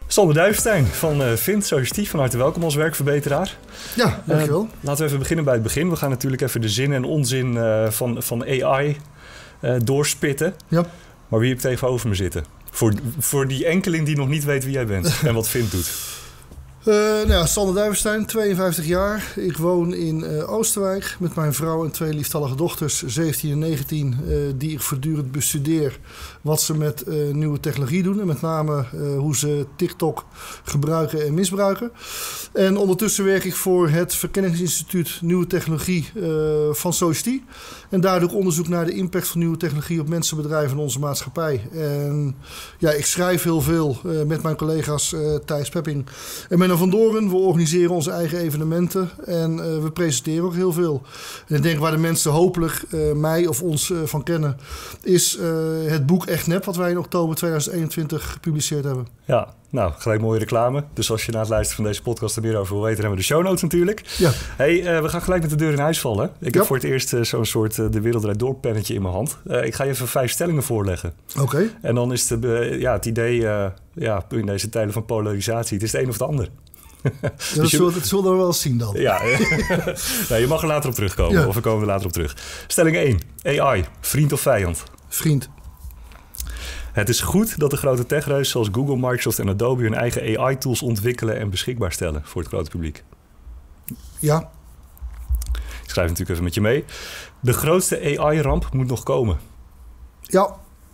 Sander Duivenstein van Vint Suggestie, van harte welkom als werkverbeteraar. Ja, dankjewel. Laten we even beginnen bij het begin. We gaan natuurlijk even de zin en onzin van AI doorspitten. Ja. Maar wie heb ik tegenover me zitten? Voor die enkeling die nog niet weet wie jij bent en wat Vint doet. Sander Duivenstein, 52 jaar. Ik woon in Oosterwijk met mijn vrouw en 2 lieftallige dochters, 17 en 19, die ik voortdurend bestudeer wat ze met nieuwe technologie doen. En met name hoe ze TikTok gebruiken en misbruiken. En ondertussen werk ik voor het Verkenningsinstituut Nieuwe Technologie van Suggestie. En daar doe ik onderzoek naar de impact van nieuwe technologie op mensen, bedrijven en onze maatschappij. En ja, ik schrijf heel veel met mijn collega's Thijs Pepping en Menno van Doren. We organiseren onze eigen evenementen en we presenteren ook heel veel. En ik denk waar de mensen hopelijk mij of ons van kennen, is het boek Echt Nep, wat wij in oktober 2021 gepubliceerd hebben. Ja, nou, gelijk mooie reclame. Dus als je na het luisteren van deze podcast er meer over wil weten, hebben we de show notes natuurlijk. Ja. Hey, we gaan gelijk met de deur in huis vallen. Ik heb voor het eerst zo'n soort De Wereld Draait Door pennetje in mijn hand. Ik ga je even 5 stellingen voorleggen. Oké. En dan is het idee, in deze tijden van polarisatie, het is het een of het ander. Ja, dat zullen we wel zien dan. Ja, nou, je mag er later op terugkomen. Ja. Of we komen er later op terug. Stelling 1. AI, vriend of vijand? Vriend. Het is goed dat de grote techreuzen zoals Google, Microsoft en Adobe hun eigen AI-tools ontwikkelen en beschikbaar stellen voor het grote publiek. Ja. Ik schrijf natuurlijk even met je mee. De grootste AI-ramp moet nog komen. Ja.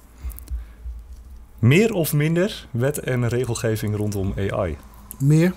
Meer of minder wet en regelgeving rondom AI? Meer.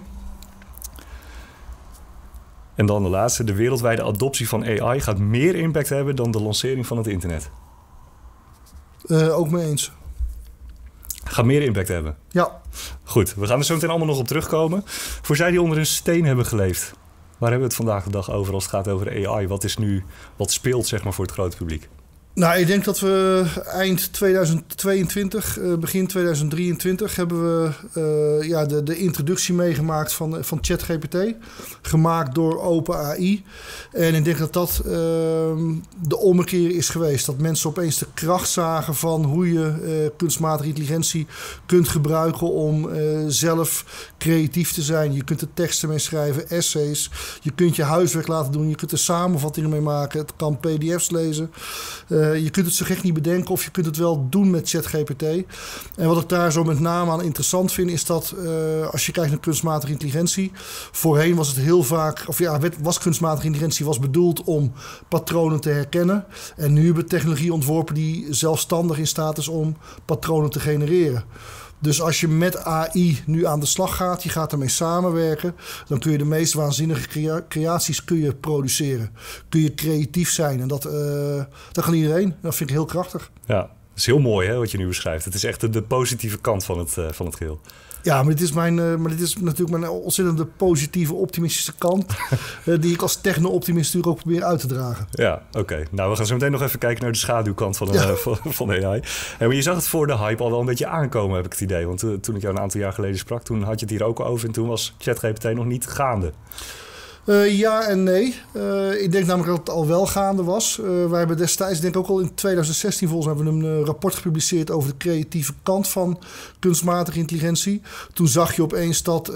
En dan de laatste. De wereldwijde adoptie van AI gaat meer impact hebben dan de lancering van het internet. Ook mee eens. Gaat meer impact hebben? Ja. Goed, we gaan er zo meteen allemaal nog op terugkomen. Voor zij die onder een steen hebben geleefd, waar hebben we het vandaag de dag over als het gaat over AI? Wat speelt zeg maar voor het grote publiek? Nou, ik denk dat we eind 2022, begin 2023... hebben we de introductie meegemaakt van ChatGPT. Gemaakt door OpenAI. En ik denk dat de ommekeer is geweest. Dat mensen opeens de kracht zagen van hoe je kunstmatige intelligentie kunt gebruiken om zelf creatief te zijn. Je kunt er teksten mee schrijven, essays. Je kunt je huiswerk laten doen. Je kunt er samenvattingen mee maken. Het kan pdf's lezen. Je kunt het zo gek niet bedenken of je kunt het wel doen met ChatGPT. En wat ik daar zo met name aan interessant vind, is dat als je kijkt naar kunstmatige intelligentie, voorheen was het heel vaak, kunstmatige intelligentie was bedoeld om patronen te herkennen. En nu hebben we technologie ontworpen die zelfstandig in staat is om patronen te genereren. Dus als je met AI nu aan de slag gaat, je gaat ermee samenwerken, dan kun je de meest waanzinnige creaties produceren. Kun je creatief zijn en dat kan iedereen. Dat vind ik heel krachtig. Ja, dat is heel mooi hè, wat je nu beschrijft. Het is echt de positieve kant van het geheel. Ja, maar dit is natuurlijk mijn ontzettende positieve, optimistische kant. Die ik als techno-optimist natuurlijk ook probeer uit te dragen. Ja, oké. Nou, we gaan zo meteen nog even kijken naar de schaduwkant van AI. Maar je zag het voor de hype al wel een beetje aankomen, heb ik het idee. Want toen ik jou een aantal jaar geleden sprak, toen had je het hier ook over. En toen was ChatGPT nog niet gaande. Ja en nee. Ik denk namelijk dat het al wel gaande was. Wij hebben destijds, denk ik ook al in 2016 volgens mij, hebben we een rapport gepubliceerd over de creatieve kant van kunstmatige intelligentie. Toen zag je opeens dat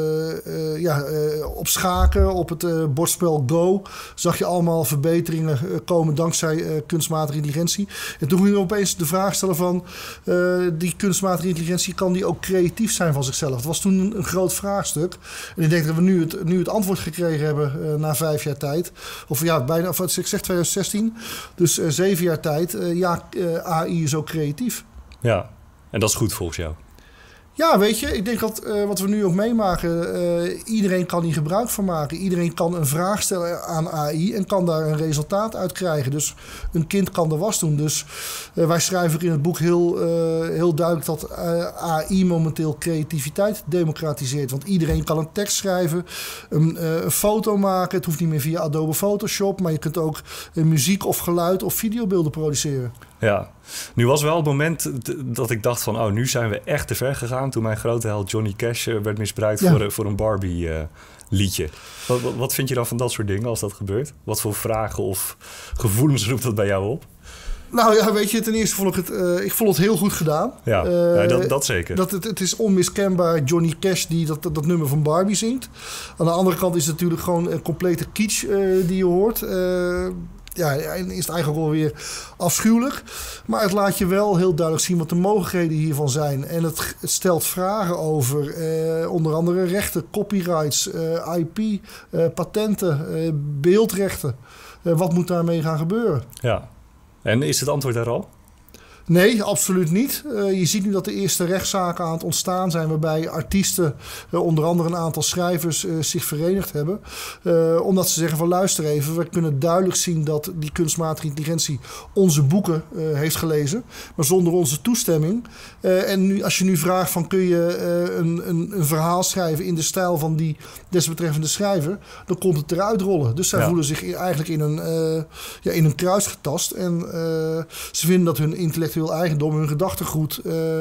op schaken, op het bordspel Go, zag je allemaal verbeteringen komen dankzij kunstmatige intelligentie. En toen ging je opeens de vraag stellen van die kunstmatige intelligentie, kan die ook creatief zijn van zichzelf? Dat was toen een groot vraagstuk. En ik denk dat we nu het antwoord gekregen hebben na 5 jaar tijd. Ik zeg 2016. Dus 7 jaar tijd. AI is ook creatief. Ja, en dat is goed volgens jou? Ja, weet je, ik denk dat wat we nu ook meemaken, iedereen kan hier gebruik van maken. Iedereen kan een vraag stellen aan AI en kan daar een resultaat uit krijgen. Dus een kind kan de was doen. Dus wij schrijven ook in het boek heel duidelijk dat AI momenteel creativiteit democratiseert. Want iedereen kan een tekst schrijven, een foto maken. Het hoeft niet meer via Adobe Photoshop, maar je kunt ook muziek of geluid of videobeelden produceren. Ja, nu was wel het moment dat ik dacht van, nu zijn we echt te ver gegaan. Toen mijn grote held Johnny Cash werd misbruikt voor een Barbie liedje. Wat vind je dan van dat soort dingen als dat gebeurt? Wat voor vragen of gevoelens roept dat bij jou op? Nou ja, weet je, ten eerste vond ik vond het heel goed gedaan. Ja, dat zeker. Het is onmiskenbaar Johnny Cash die dat nummer van Barbie zingt. Aan de andere kant is het natuurlijk gewoon een complete kitsch die je hoort. Is het eigenlijk wel weer afschuwelijk. Maar het laat je wel heel duidelijk zien wat de mogelijkheden hiervan zijn. En het stelt vragen over onder andere rechten, copyrights, IP, patenten, beeldrechten. Wat moet daarmee gaan gebeuren? Ja. En is het antwoord er al? Nee, absoluut niet. Je ziet nu dat de eerste rechtszaken aan het ontstaan zijn, waarbij artiesten, onder andere een aantal schrijvers, zich verenigd hebben. Omdat ze zeggen van luister even, we kunnen duidelijk zien dat die kunstmatige intelligentie onze boeken heeft gelezen, maar zonder onze toestemming. En nu, als je nu vraagt van kun je een verhaal schrijven in de stijl van die desbetreffende schrijver, dan komt het eruit rollen. Dus zij voelen zich eigenlijk in een kruis getast. En ze vinden dat hun intellectueel eigendom, hun gedachtegoed,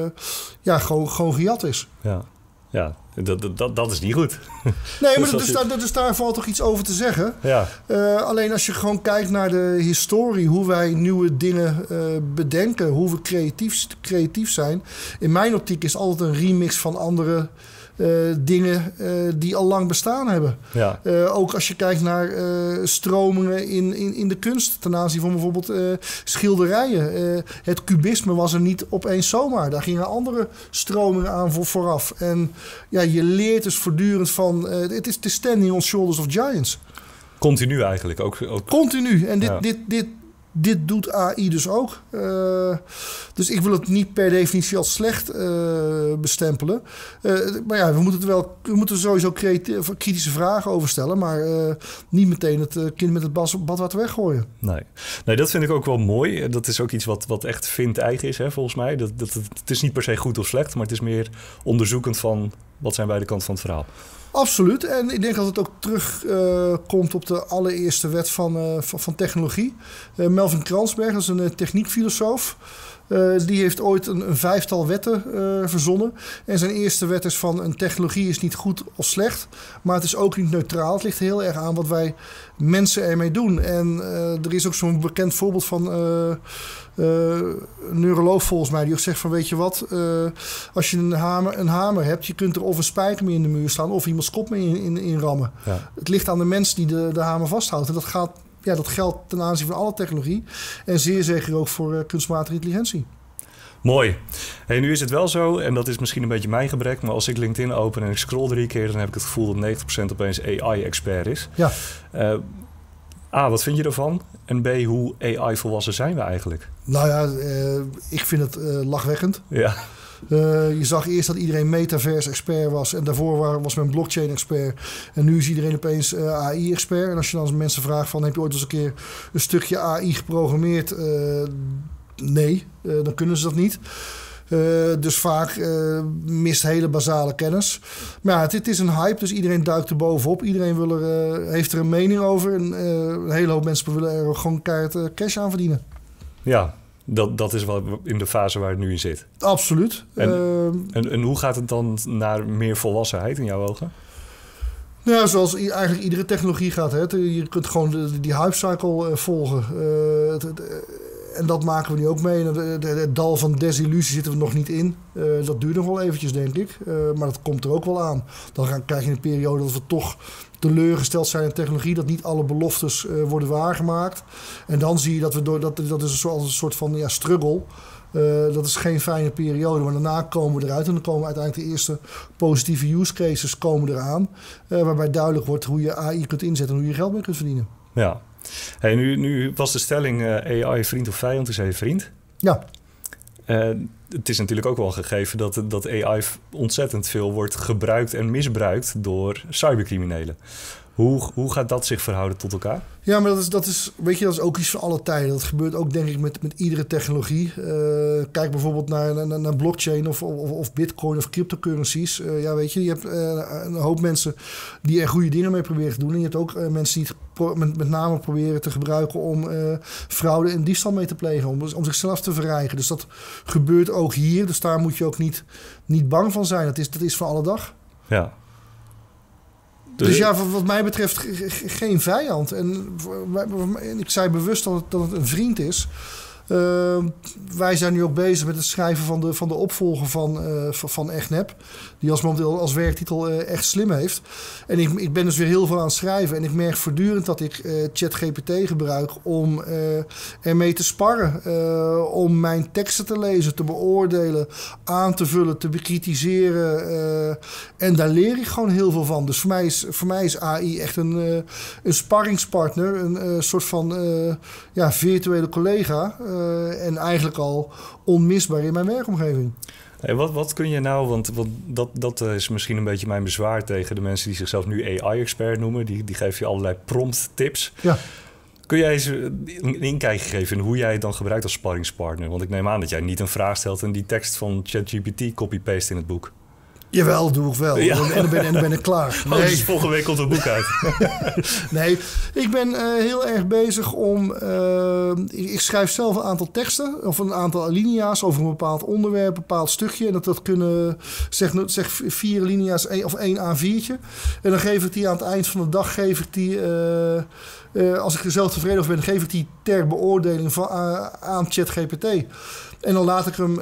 gewoon gejat is. Ja, dat is niet goed. Nee, maar dus daar valt toch iets over te zeggen. Ja. Alleen als je gewoon kijkt naar de historie, hoe wij nieuwe dingen bedenken, hoe we creatief zijn. In mijn optiek is altijd een remix van andere dingen die al lang bestaan hebben. Ja. Ook als je kijkt naar stromingen in de kunst ten aanzien van bijvoorbeeld schilderijen. Het cubisme was er niet opeens zomaar. Daar gingen andere stromingen aan vooraf. En ja, je leert dus voortdurend van het is standing on shoulders of giants. Continu eigenlijk. Ook. Continu. En dit doet AI dus ook. Dus ik wil het niet per definitie als slecht bestempelen. Maar ja, we moeten sowieso kritische vragen over stellen. Maar niet meteen het kind met het badwater weggooien. Nee, dat vind ik ook wel mooi. Dat is ook iets wat echt eigen is, hè, volgens mij. Het is niet per se goed of slecht, maar het is meer onderzoekend van wat zijn beide kanten van het verhaal. Absoluut. En ik denk dat het ook terugkomt op de allereerste wet van technologie. Melvin Kransberg, dat is een techniekfilosoof. Die heeft ooit een 5-tal wetten verzonnen. En zijn eerste wet is van een technologie is niet goed of slecht. Maar het is ook niet neutraal. Het ligt heel erg aan wat wij mensen ermee doen. En er is ook zo'n bekend voorbeeld van een neuroloog volgens mij. Die ook zegt van weet je wat. Als je een hamer hebt. Je kunt er of een spijker mee in de muur slaan. Of iemands kop mee in rammen. Ja. Het ligt aan de mens die de hamer vasthoudt. En dat geldt ten aanzien van alle technologie. En zeer zeker ook voor kunstmatige intelligentie. Mooi. Hey, nu is het wel zo, en dat is misschien een beetje mijn gebrek, maar als ik LinkedIn open en ik scroll 3 keer, dan heb ik het gevoel dat 90% opeens AI-expert is. Ja. A, wat vind je ervan? En B, hoe AI-volwassen zijn we eigenlijk? Nou ja, ik vind het lachwekkend. Ja. Je zag eerst dat iedereen metaverse-expert was. En daarvoor was men blockchain-expert. En nu is iedereen opeens AI-expert. En als je dan mensen vraagt van heb je ooit eens een keer een stukje AI geprogrammeerd? Nee, dan kunnen ze dat niet. Dus vaak mist hele basale kennis. Maar ja, het is een hype, dus iedereen duikt er bovenop. Iedereen heeft er een mening over. En een hele hoop mensen willen er gewoon keihard cash aan verdienen. Ja, dat is wel in de fase waar het nu in zit. Absoluut. En hoe gaat het dan naar meer volwassenheid in jouw ogen? Ja, zoals eigenlijk iedere technologie gaat. Hè. Je kunt gewoon die hypecycle volgen. En dat maken we nu ook mee. Het dal van desillusie zitten we nog niet in. Dat duurt nog wel eventjes, denk ik. Maar dat komt er ook wel aan. Dan krijg je een periode dat we toch teleurgesteld zijn in technologie. Dat niet alle beloftes worden waargemaakt. En dan zie je dat is een soort van struggle. Dat is geen fijne periode. Maar daarna komen we eruit. En dan komen uiteindelijk de eerste positieve use cases komen eraan. Waarbij duidelijk wordt hoe je AI kunt inzetten en hoe je geld mee kunt verdienen. Ja. Hey, nu was de stelling AI vriend of vijand, is even vriend. Ja. Het is natuurlijk ook wel gegeven dat AI ontzettend veel wordt gebruikt en misbruikt door cybercriminelen. Hoe gaat dat zich verhouden tot elkaar? Ja, maar dat is ook iets van alle tijden. Dat gebeurt ook, denk ik, met iedere technologie. Kijk bijvoorbeeld naar blockchain of bitcoin of cryptocurrencies. Je hebt een hoop mensen die er goede dingen mee proberen te doen. En je hebt ook mensen die het met name proberen te gebruiken om fraude en diefstal mee te plegen. Om zichzelf te verrijken. Dus dat gebeurt ook hier. Dus daar moet je ook niet bang van zijn. Dat is van alle dag. Ja. Dus ja, wat mij betreft geen vijand. En ik zei bewust dat het een vriend is. Wij zijn nu ook bezig met het schrijven van de opvolger van EchtNep. Die momenteel als werktitel echt slim heeft. En ik ben dus weer heel veel aan het schrijven. En ik merk voortdurend dat ik ChatGPT gebruik om ermee te sparren. Om mijn teksten te lezen, te beoordelen, aan te vullen, te bekritiseren. En daar leer ik gewoon heel veel van. Dus voor mij is AI echt een sparringspartner. Een soort van virtuele collega. En eigenlijk al onmisbaar in mijn werkomgeving. Hey, wat kun je nou, want dat is misschien een beetje mijn bezwaar tegen de mensen die zichzelf nu AI-expert noemen. Die geven je allerlei prompt-tips. Ja. Kun jij eens een inkijkje geven in hoe jij het dan gebruikt als sparringspartner? Want ik neem aan dat jij niet een vraag stelt en die tekst van ChatGPT copy-paste in het boek. Jawel, doe ik wel. Ja. En dan ben ik klaar. Nee. Dus volgende week komt het boek uit. Nee, ik ben heel erg bezig om... ik schrijf zelf een aantal teksten of een aantal alinea's over een bepaald onderwerp, een bepaald stukje. En dat kunnen, zeg 4 alinea's of 1 A4'tje. En dan geef ik die aan het eind van de dag, als ik er zelf tevreden over ben, geef ik die ter beoordeling aan ChatGPT. En dan laat ik hem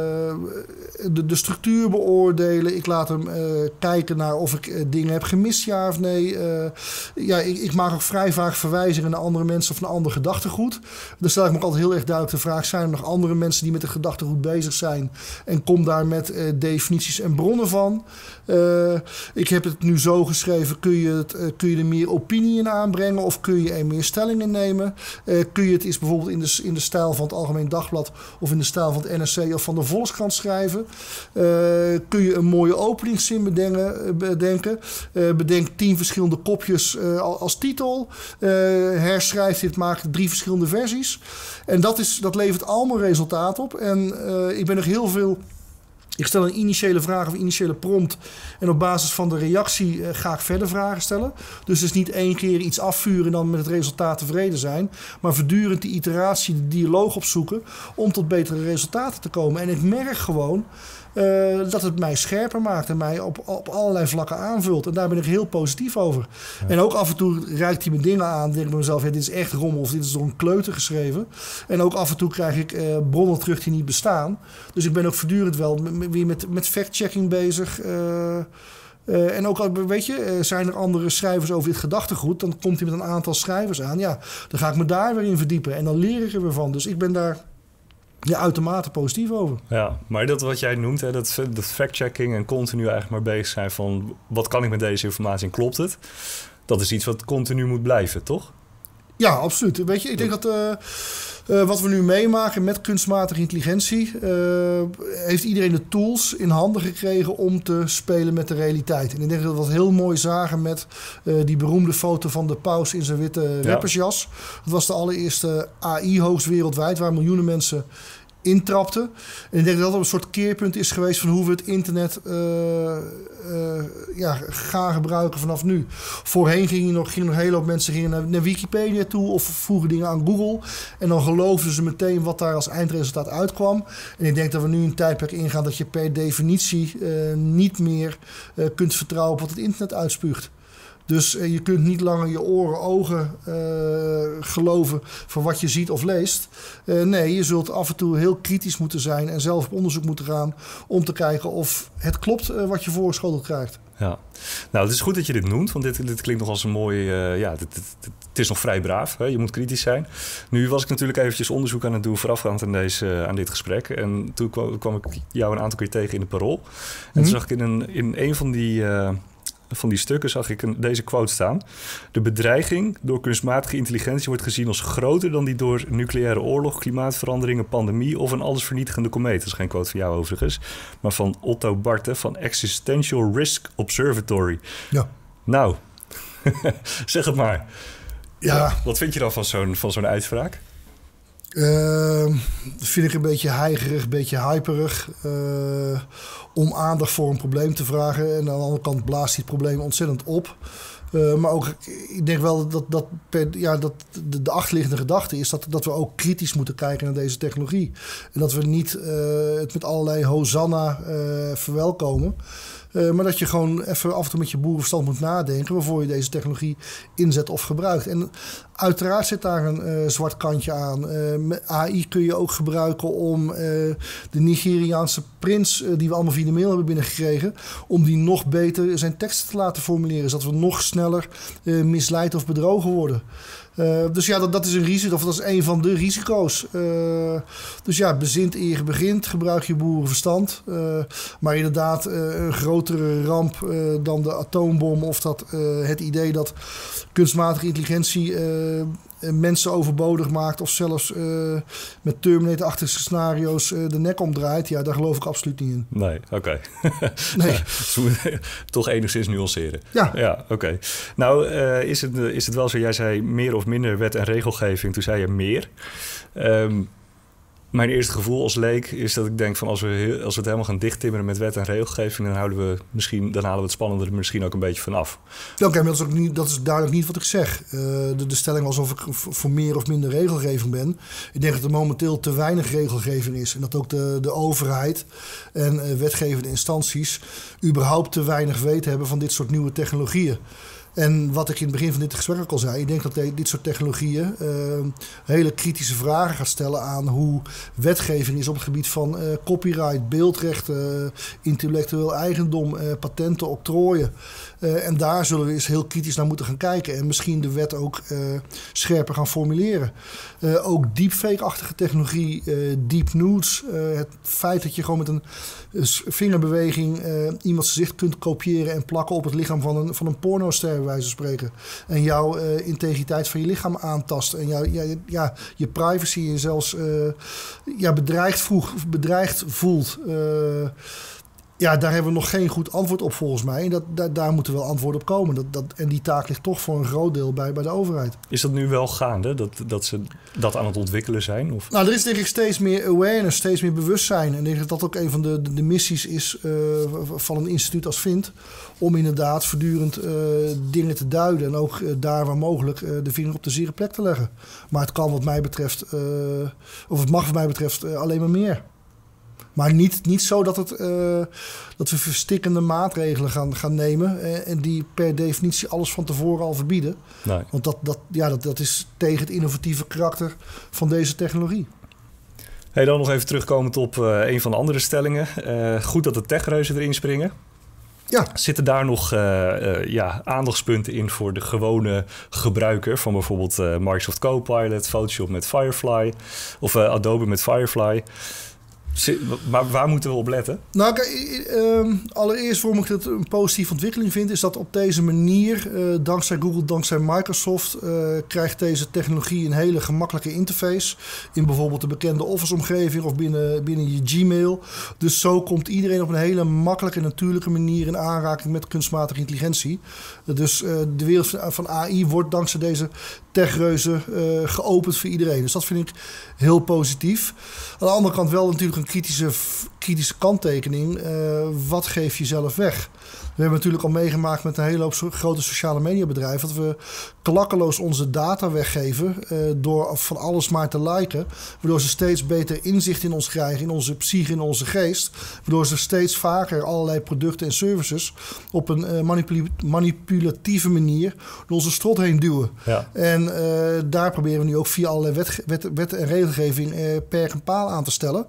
de structuur beoordelen. Ik laat hem kijken naar of ik dingen heb gemist, ja of nee. Ik maak ook vrij vaak verwijzingen naar andere mensen of naar ander gedachtegoed. Dan stel ik me ook altijd heel erg duidelijk de vraag: zijn er nog andere mensen die met het gedachtegoed bezig zijn? En kom daar met definities en bronnen van. Ik heb het nu zo geschreven: kun je er meer opinie in aanbrengen of kun je er meer stelling in nemen? Kun je het eens bijvoorbeeld in de stijl van het Algemeen Dagblad of in de stijl van het NRC of van de Volkskrant schrijven? Kun je een mooie openingszin bedenken? Bedenk 10 verschillende kopjes als titel. Herschrijf dit, maak 3 verschillende versies. En dat levert allemaal resultaat op. En ik ben nog heel veel... Ik stel een initiële vraag of een initiële prompt. En op basis van de reactie ga ik verder vragen stellen. Dus het is niet 1 keer iets afvuren en dan met het resultaat tevreden zijn. Maar voortdurend die iteratie, de dialoog opzoeken om tot betere resultaten te komen. En ik merk gewoon dat het mij scherper maakt en mij op allerlei vlakken aanvult. En daar ben ik heel positief over. Ja. En ook af en toe reikt hij me dingen aan. Dan denk ik bij mezelf, dit is echt rommel of dit is door een kleuter geschreven. En ook af en toe krijg ik bronnen terug die niet bestaan. Dus ik ben ook voortdurend wel weer met fact-checking bezig. En ook, weet je, zijn er andere schrijvers over dit gedachtegoed, dan komt hij met een aantal schrijvers aan. Ja, dan ga ik me daar weer in verdiepen en dan leer ik er weer van. Dus ik ben daar uitermate positief over. Ja, maar dat wat jij noemt, hè, dat fact-checking en continu eigenlijk maar bezig zijn van wat kan ik met deze informatie en klopt het? Dat is iets wat continu moet blijven, toch? Ja, absoluut. Weet je, ik denk dat wat we nu meemaken met kunstmatige intelligentie, heeft iedereen de tools in handen gekregen om te spelen met de realiteit. En ik denk dat we dat heel mooi zagen met die beroemde foto van de paus in zijn witte rappersjas. Dat was de allereerste AI-hoogst wereldwijd, waar miljoenen mensen intrapten. En ik denk dat dat een soort keerpunt is geweest van hoe we het internet gaan gebruiken vanaf nu. Voorheen gingen nog een hele hoop mensen naar Wikipedia toe of vroegen dingen aan Google. En dan geloofden ze meteen wat daar als eindresultaat uitkwam. En ik denk dat we nu een tijdperk ingaan dat je per definitie niet meer kunt vertrouwen op wat het internet uitspuugt. Dus je kunt niet langer je ogen geloven voor wat je ziet of leest. Nee, je zult af en toe heel kritisch moeten zijn en zelf op onderzoek moeten gaan om te kijken of het klopt wat je voorgeschoteld krijgt. Ja, nou, het is goed dat je dit noemt, want dit klinkt nog als een mooi... het is nog vrij braaf, hè? Je moet kritisch zijn. Nu was ik natuurlijk eventjes onderzoek aan het doen voorafgaand aan dit gesprek. En toen kwam ik jou een aantal keer tegen in het Parool. En toen zag ik in een van die stukken zag ik deze quote staan. De bedreiging door kunstmatige intelligentie wordt gezien als groter dan die door nucleaire oorlog, klimaatveranderingen, pandemie of een allesvernietigende komeet. Dat is geen quote van jou overigens, maar van Otto Barthe van Existential Risk Observatory. Ja. Nou, zeg het maar. Ja. Wat vind je dan van zo'n uitspraak? Dat vind ik een beetje heigerig, een beetje hyperig. Om aandacht voor een probleem te vragen. En aan de andere kant blaast hij het probleem ontzettend op. Maar ook, ik denk wel dat de achterliggende gedachte is dat we ook kritisch moeten kijken naar deze technologie. En dat we niet het met allerlei hosanna verwelkomen. Maar dat je gewoon even af en toe met je boerenverstand moet nadenken waarvoor je deze technologie inzet of gebruikt. En uiteraard zit daar een zwart kantje aan. Met AI kun je ook gebruiken om de Nigeriaanse prins, die we allemaal via de mail hebben binnengekregen, om die nog beter zijn teksten te laten formuleren, zodat we nog sneller misleid of bedrogen worden. Dus ja, dat is een risico, of dat is een van de risico's. Dus ja, bezint eer je begint, gebruik je boerenverstand. Maar inderdaad, een grotere ramp dan de atoombom of het idee dat kunstmatige intelligentie mensen overbodig maakt of zelfs met Terminator-achtige scenario's de nek omdraait. Ja, daar geloof ik absoluut niet in. Nee, oké. Nee. Dus we moeten toch enigszins nuanceren. Ja, oké. Nou, is het wel zo, jij zei meer of minder wet en regelgeving. Toen zei je meer. Mijn eerste gevoel als leek is dat ik denk van als we het helemaal gaan dichttimmeren met wet en regelgeving, dan halen we het spannende er misschien ook een beetje vanaf. Oké, maar dat is duidelijk niet wat ik zeg. De stelling alsof ik voor meer of minder regelgeving ben. Ik denk dat er momenteel te weinig regelgeving is. En dat ook de overheid en wetgevende instanties überhaupt te weinig weten hebben van dit soort nieuwe technologieën. En wat ik in het begin van dit gesprek ook al zei, ik denk dat dit soort technologieën hele kritische vragen gaat stellen aan hoe wetgeving is op het gebied van copyright, beeldrechten, intellectueel eigendom, patenten, octrooien. En daar zullen we eens heel kritisch naar moeten gaan kijken en misschien de wet ook scherper gaan formuleren. Ook deepfake-achtige technologie, deep nudes, het feit dat je gewoon met een vingerbeweging iemands gezicht kunt kopiëren en plakken op het lichaam van een pornoster, bij wijze van spreken. En jouw integriteit van je lichaam aantast. En je privacy en zelfs bedreigd voelt. Daar hebben we nog geen goed antwoord op volgens mij. En daar moeten wel antwoorden op komen. En die taak ligt toch voor een groot deel bij de overheid. Is dat nu wel gaande, dat ze dat aan het ontwikkelen zijn? Of? Nou, er is denk ik steeds meer awareness, steeds meer bewustzijn. En ik denk dat dat ook een van de missies is van een instituut als VINT. Om inderdaad voortdurend dingen te duiden. En ook daar waar mogelijk de vinger op de zere plek te leggen. Maar het kan wat mij betreft, of het mag wat mij betreft alleen maar meer. Maar niet zo dat we verstikkende maatregelen gaan nemen. En die per definitie alles van tevoren al verbieden. Nee. Want dat is tegen het innovatieve karakter van deze technologie. Hey, dan nog even terugkomend op een van de andere stellingen. Goed dat de techreuzen erin springen. Ja. Zitten daar nog aandachtspunten in voor de gewone gebruiker van bijvoorbeeld Microsoft Copilot, Photoshop met Firefly of Adobe met Firefly? Maar waar moeten we op letten? Nou, allereerst waarom ik het een positieve ontwikkeling vind, is dat op deze manier, dankzij Google, dankzij Microsoft, krijgt deze technologie een hele gemakkelijke interface in bijvoorbeeld de bekende Office-omgeving of binnen je Gmail. Dus zo komt iedereen op een hele makkelijke en natuurlijke manier in aanraking met kunstmatige intelligentie. Dus de wereld van AI wordt dankzij deze techreuzen geopend voor iedereen. Dus dat vind ik heel positief. Aan de andere kant wel natuurlijk een kritische kanttekening. Wat geef je zelf weg? We hebben natuurlijk al meegemaakt met een hele hoop grote sociale mediabedrijven dat we klakkeloos onze data weggeven door van alles maar te liken. Waardoor ze steeds beter inzicht in ons krijgen, in onze psyche, in onze geest. Waardoor ze steeds vaker allerlei producten en services op een manipulatieve manier door onze strot heen duwen. Ja. En daar proberen we nu ook via allerlei wet en regelgeving perk en paal aan te stellen.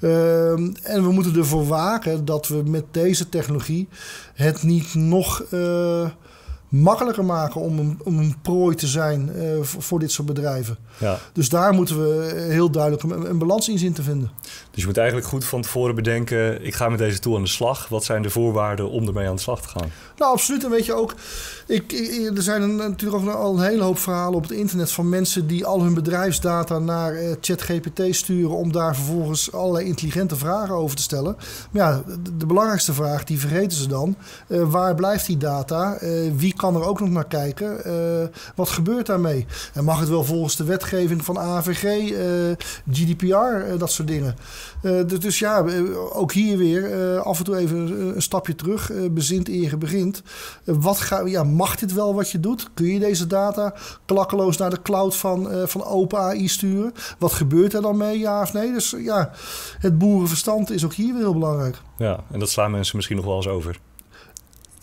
En we moeten ervoor waken dat we met deze technologie het niet nog makkelijker maken om een prooi te zijn voor dit soort bedrijven. Ja. Dus daar moeten we heel duidelijk een balans in zien te vinden. Dus je moet eigenlijk goed van tevoren bedenken, ik ga met deze tool aan de slag. Wat zijn de voorwaarden om ermee aan de slag te gaan? Nou, absoluut. En weet je ook, er zijn natuurlijk ook al een hele hoop verhalen op het internet van mensen die al hun bedrijfsdata naar ChatGPT sturen om daar vervolgens allerlei intelligente vragen over te stellen. Maar ja, de belangrijkste vraag, die vergeten ze dan. Waar blijft die data? Wie kan er ook nog naar kijken? Wat gebeurt daarmee? En mag het wel volgens de wetgeving van AVG, GDPR, dat soort dingen? Dus ja, ook hier weer af en toe even een stapje terug. Bezint eer je begint. Mag dit wel wat je doet? Kun je deze data klakkeloos naar de cloud van OpenAI sturen? Wat gebeurt er dan mee, ja of nee? Dus ja, het boerenverstand is ook hier weer heel belangrijk. Ja, en dat slaan mensen misschien nog wel eens over.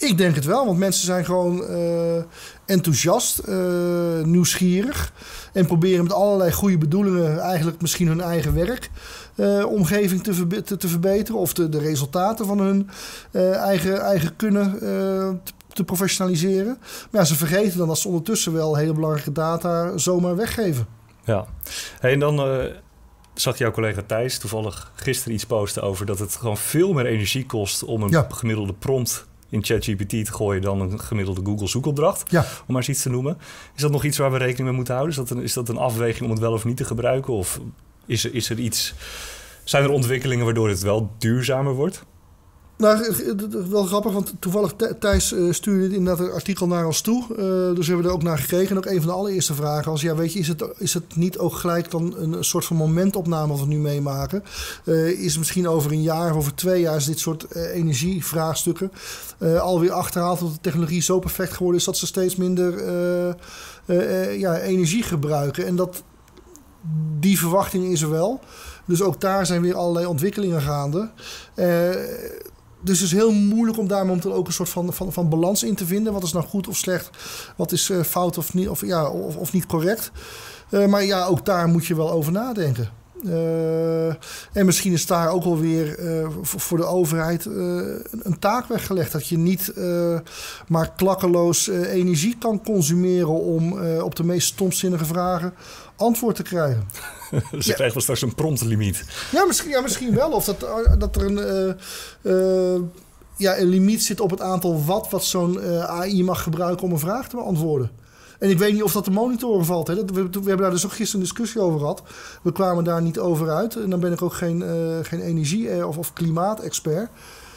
Ik denk het wel, want mensen zijn gewoon enthousiast, nieuwsgierig en proberen met allerlei goede bedoelingen eigenlijk misschien hun eigen werkomgeving te verbeteren of de resultaten van hun eigen kunnen te professionaliseren. Maar ja, ze vergeten dan dat ze ondertussen wel hele belangrijke data zomaar weggeven. Ja, en dan zag jouw collega Thijs toevallig gisteren iets posten over dat het gewoon veel meer energie kost om een gemiddelde prompt in ChatGPT te gooien dan een gemiddelde Google zoekopdracht, om maar eens iets te noemen. Is dat nog iets waar we rekening mee moeten houden? Is dat een afweging om het wel of niet te gebruiken? Of zijn er ontwikkelingen waardoor het wel duurzamer wordt? Nou, wel grappig, want toevallig Thijs stuurde inderdaad een artikel naar ons toe. Dus we hebben er ook naar gekeken. En ook een van de allereerste vragen was, ja, weet je, is het niet ook gelijk dan een soort van momentopname wat we nu meemaken? Is het misschien over een jaar of over 2 jaar is dit soort energievraagstukken alweer achterhaald, dat de technologie zo perfect geworden is dat ze steeds minder energie gebruiken. En die verwachting is er wel. Dus ook daar zijn weer allerlei ontwikkelingen gaande. Dus het is heel moeilijk om daar momenteel ook een soort van balans in te vinden. Wat is nou goed of slecht? Wat is fout of niet correct? Maar ja, ook daar moet je wel over nadenken. En misschien is daar ook wel weer voor de overheid een taak weggelegd. Dat je niet maar klakkeloos energie kan consumeren om op de meest stomzinnige vragen antwoord te krijgen. Dus je krijgt wel straks een promptlimiet. Ja, misschien wel. Of dat er een limiet zit op het aantal watt wat zo'n AI mag gebruiken om een vraag te beantwoorden. En ik weet niet of dat de monitoren valt. Hè. We hebben daar dus ook gisteren een discussie over gehad. We kwamen daar niet over uit. En dan ben ik ook geen energie- of klimaatexpert.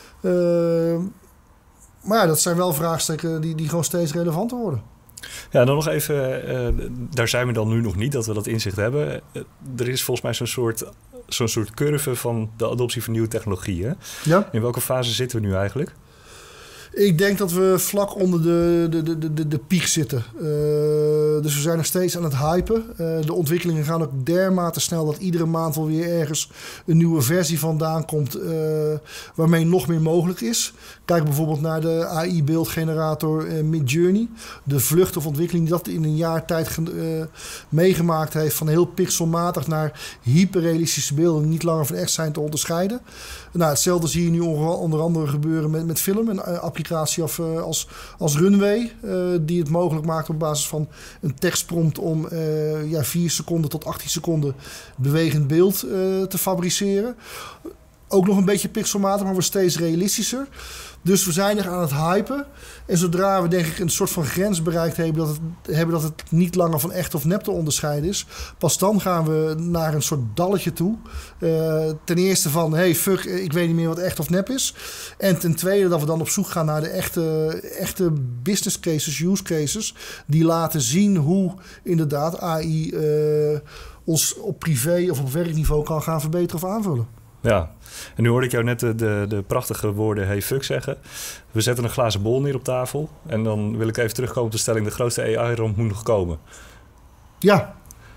Maar ja, dat zijn wel vraagstukken die gewoon steeds relevanter worden. Ja, dan nog even, daar zijn we dan nu nog niet, dat we dat inzicht hebben. Er is volgens mij zo'n soort curve van de adoptie van nieuwe technologieën. Ja. In welke fase zitten we nu eigenlijk? Ik denk dat we vlak onder de piek zitten. Dus we zijn nog steeds aan het hypen. De ontwikkelingen gaan ook dermate snel dat iedere maand wel weer ergens een nieuwe versie vandaan komt waarmee nog meer mogelijk is. Kijk bijvoorbeeld naar de AI-beeldgenerator Midjourney. De vlucht of ontwikkeling die dat in een jaar tijd meegemaakt heeft, van heel pixelmatig naar hyperrealistische beelden die niet langer van echt zijn te onderscheiden. Nou, hetzelfde zie je nu onder andere gebeuren met film. Een applicatie als Runway, die het mogelijk maakt op basis van een tekstprompt om 4 seconden tot 18 seconden bewegend beeld te fabriceren. Ook nog een beetje pixelmatig, maar wordt steeds realistischer. Dus we zijn er aan het hypen. En zodra we denk ik een soort van grens bereikt hebben dat het niet langer van echt of nep te onderscheiden is, pas dan gaan we naar een soort dalletje toe. Ten eerste van, hey fuck, ik weet niet meer wat echt of nep is. En ten tweede dat we dan op zoek gaan naar de echte business cases, use cases, die laten zien hoe inderdaad AI ons op privé of op werkniveau kan gaan verbeteren of aanvullen. Ja, en nu hoorde ik jou net de prachtige woorden hey fuck zeggen. We zetten een glazen bol neer op tafel. En dan wil ik even terugkomen op de stelling, de grootste AI-ramp moet nog komen. Ja.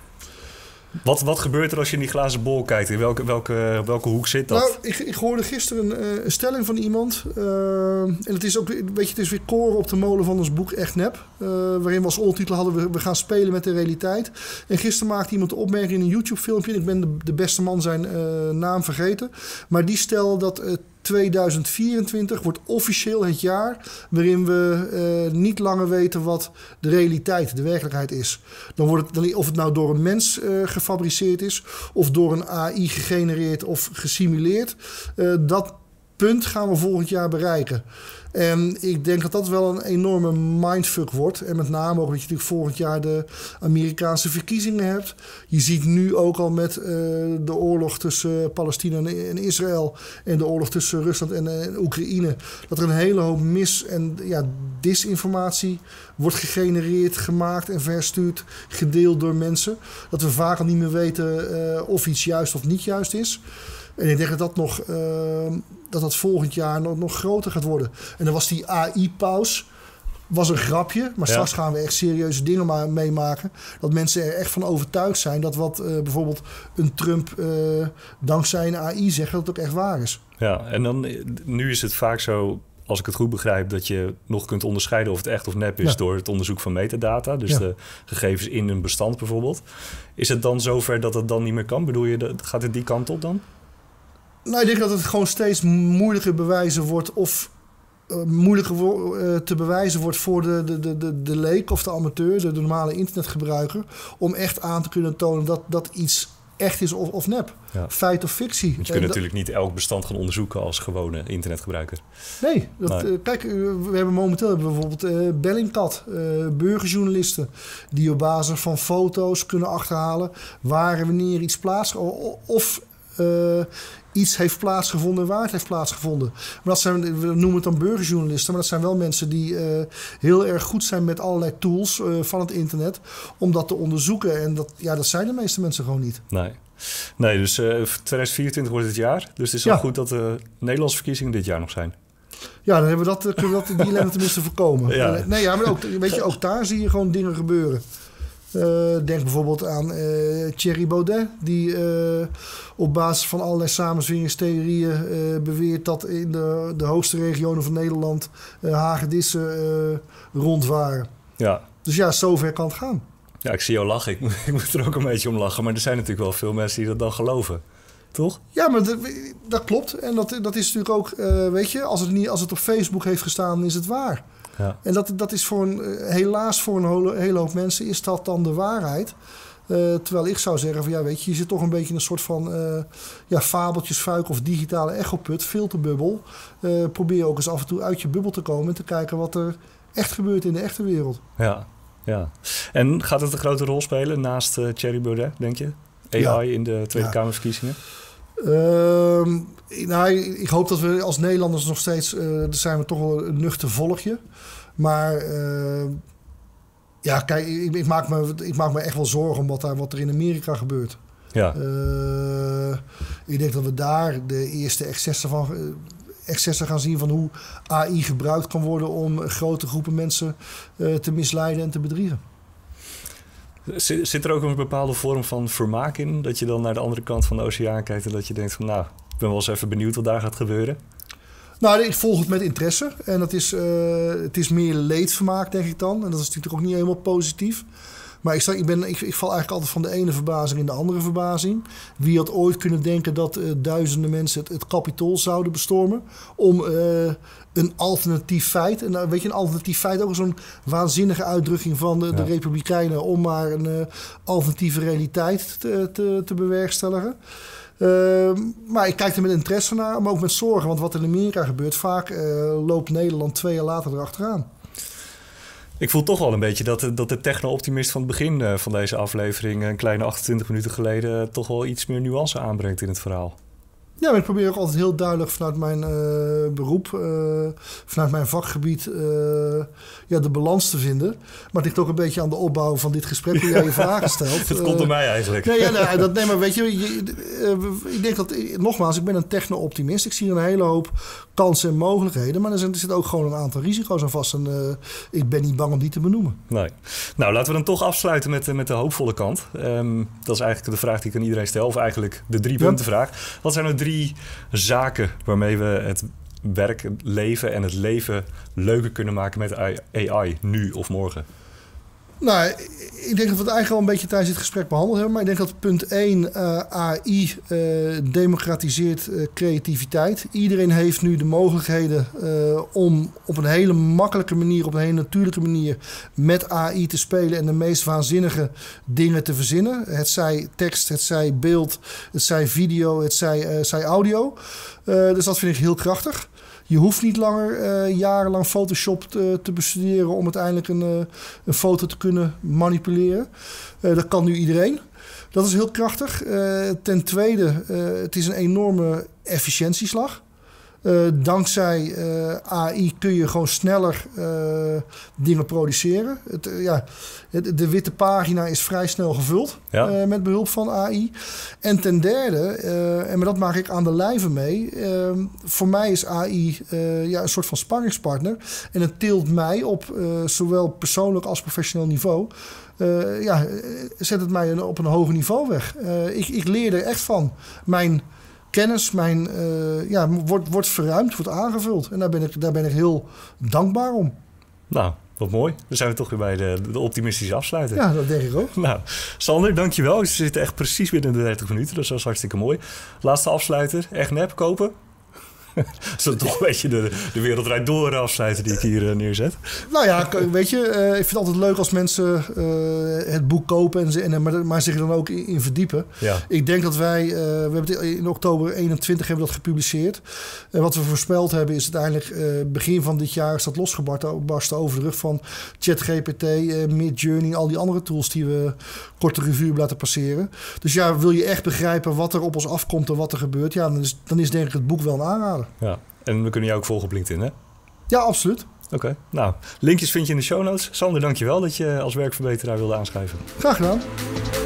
Wat gebeurt er als je in die glazen bol kijkt? In welke hoek zit dat? Nou, ik hoorde gisteren een stelling van iemand. En het is ook, weet je, het is weer koren op de molen van ons boek Echt Nep. Waarin we als ondertitel hadden we gaan spelen met de realiteit. En gisteren maakte iemand de opmerking in een YouTube-filmpje. Ik ben de beste man zijn naam vergeten. Maar die stelde dat 2024 wordt officieel het jaar waarin we niet langer weten wat de realiteit, de werkelijkheid is. Dan wordt het, of het nou door een mens gefabriceerd is of door een AI gegenereerd of gesimuleerd. Dat punt gaan we volgend jaar bereiken. En ik denk dat dat wel een enorme mindfuck wordt. En met name ook dat je natuurlijk volgend jaar de Amerikaanse verkiezingen hebt. Je ziet nu ook al met de oorlog tussen Palestina en Israël en de oorlog tussen Rusland en Oekraïne, dat er een hele hoop en disinformatie wordt gegenereerd, gemaakt en verstuurd, gedeeld door mensen. Dat we vaak al niet meer weten of iets juist of niet juist is. En ik denk dat dat volgend jaar nog groter gaat worden. En dan was die AI-paus was een grapje. Maar straks gaan we echt serieuze dingen meemaken. Dat mensen er echt van overtuigd zijn dat wat bijvoorbeeld een Trump dankzij een AI zegt, dat het ook echt waar is. Ja, en dan nu is het vaak zo, als ik het goed begrijp, dat je nog kunt onderscheiden of het echt of nep is door het onderzoek van metadata. Dus de gegevens in een bestand bijvoorbeeld. Is het dan zover dat het dan niet meer kan? Bedoel je, gaat het die kant op dan? Nou, ik denk dat het gewoon steeds moeilijker bewijzen wordt of moeilijker te bewijzen wordt voor de leek of de amateur, de normale internetgebruiker, om echt aan te kunnen tonen dat iets echt is of nep. Ja. Feit of fictie. Want je kunt natuurlijk niet elk bestand gaan onderzoeken als gewone internetgebruiker. Nee. Kijk, we hebben momenteel bijvoorbeeld Bellingcat, burgerjournalisten, die op basis van foto's kunnen achterhalen waar en wanneer iets of iets heeft plaatsgevonden en waar het heeft plaatsgevonden. Maar dat zijn, we noemen het dan burgerjournalisten, maar dat zijn wel mensen die heel erg goed zijn met allerlei tools van het internet om dat te onderzoeken. En dat zijn de meeste mensen gewoon niet. Nee, dus 2024 wordt het jaar. Dus het is wel goed dat de Nederlandse verkiezingen dit jaar nog zijn. Ja, dan kunnen we die ellende tenminste voorkomen. Ja. Maar ook daar zie je gewoon dingen gebeuren. Denk bijvoorbeeld aan Thierry Baudet, die op basis van allerlei samenzweringstheorieën beweert dat in de hoogste regionen van Nederland hagedissen rond waren. Ja. Dus ja, zover kan het gaan. Ja, ik zie jou lachen. Ik moet er ook een beetje om lachen. Maar er zijn natuurlijk wel veel mensen die dat dan geloven. Toch? Ja, maar dat klopt. En dat is natuurlijk ook, als het op Facebook heeft gestaan, is het waar. Ja. En dat is helaas voor een hele hoop mensen is dat dan de waarheid. Terwijl ik zou zeggen van je zit toch een beetje in een soort van fabeltjesfuik of digitale echoput, filterbubbel. Probeer ook eens af en toe uit je bubbel te komen en te kijken wat er echt gebeurt in de echte wereld. Ja. En gaat het een grote rol spelen naast Thierry Baudet, denk je? AI in de Tweede Kamerverkiezingen? Ik hoop dat we als Nederlanders nog steeds zijn we toch wel een nuchter volkje. Maar kijk, ik maak me echt wel zorgen om wat er in Amerika gebeurt. Ja. Ik denk dat we daar de eerste excessen gaan zien van hoe AI gebruikt kan worden om grote groepen mensen te misleiden en te bedriegen. Zit er ook een bepaalde vorm van vermaak in? Dat je dan naar de andere kant van de oceaan kijkt en dat je denkt van ik ben wel eens even benieuwd wat daar gaat gebeuren? Nou, ik volg het met interesse. En het is meer leedvermaak, denk ik dan. En dat is natuurlijk ook niet helemaal positief. Maar ik val eigenlijk altijd van de ene verbazing in de andere verbazing. Wie had ooit kunnen denken dat duizenden mensen het Capitool zouden bestormen om een alternatief feit. En weet je, een alternatief feit ook zo'n waanzinnige uitdrukking van de Republikeinen om maar een alternatieve realiteit te bewerkstelligen. Maar ik kijk er met interesse naar, maar ook met zorgen. Want wat in Amerika gebeurt, vaak loopt Nederland 2 jaar later erachteraan. Ik voel toch wel een beetje dat de techno-optimist van het begin van deze aflevering, een kleine 28 minuten geleden, toch wel iets meer nuance aanbrengt in het verhaal. Ja, maar ik probeer ook altijd heel duidelijk vanuit mijn beroep, vanuit mijn vakgebied, de balans te vinden. Maar het ligt ook een beetje aan de opbouw van dit gesprek, hoe jij je vragen stelt. Het komt door mij eigenlijk. Maar weet je, ik denk dat, nogmaals, ik ben een techno-optimist. Ik zie een hele hoop kansen en mogelijkheden, maar er zit ook gewoon een aantal risico's aan vast. En ik ben niet bang om die te benoemen. Nee. Nou, laten we dan toch afsluiten met de hoopvolle kant. Dat is eigenlijk de vraag die ik aan iedereen stel, of eigenlijk de 3 punten vraag. Wat zijn nou 3 zaken waarmee we het werk, het leven en het leven leuker kunnen maken met AI, nu of morgen? Nou, ik denk dat we het eigenlijk al een beetje tijdens dit gesprek behandeld hebben. Maar ik denk dat punt 1, AI democratiseert creativiteit. Iedereen heeft nu de mogelijkheden om op een hele makkelijke manier, op een hele natuurlijke manier met AI te spelen en de meest waanzinnige dingen te verzinnen. Het zij tekst, het zij beeld, het zij video, het zij audio. Dus dat vind ik heel krachtig. Je hoeft niet langer jarenlang Photoshop te bestuderen om uiteindelijk een foto te kunnen manipuleren. Dat kan nu iedereen. Dat is heel krachtig. Ten tweede, het is een enorme efficiëntieslag. Dankzij AI kun je gewoon sneller dingen produceren. De witte pagina is vrij snel gevuld met behulp van AI. En ten derde, en dat maak ik aan de lijve mee, voor mij is AI een soort van sparringspartner. En het tilt mij op zowel persoonlijk als professioneel niveau. Zet het mij op een hoger niveau weg. Ik leer er echt van. Mijn kennis wordt verruimd, wordt aangevuld. En daar ben ik heel dankbaar om. Nou, wat mooi. Dan zijn we toch weer bij de optimistische afsluiter. Ja, dat denk ik ook. Nou, Sander, dankjewel. We zitten echt precies binnen de 30 minuten. Dus dat is hartstikke mooi. Laatste afsluiter. Echt nep kopen? Dat is toch een beetje de wereld draait door afsluiten die ik hier neerzet. Nou ja, weet je, ik vind het altijd leuk als mensen het boek kopen maar zich er dan ook in verdiepen. Ja. Ik denk dat we hebben het in oktober 21 hebben we dat gepubliceerd. En wat we voorspeld hebben is uiteindelijk begin van dit jaar is dat losgebarsten over de rug van ChatGPT, Midjourney, al die andere tools die we korte revue hebben laten passeren. Dus ja, wil je echt begrijpen wat er op ons afkomt en wat er gebeurt, ja, dan is denk ik het boek wel een aanrader. Ja, en we kunnen jou ook volgen op LinkedIn, hè? Ja, absoluut. Oké. Nou, linkjes vind je in de show notes. Sander, dankjewel dat je als werkverbeteraar wilde aanschrijven. Graag gedaan.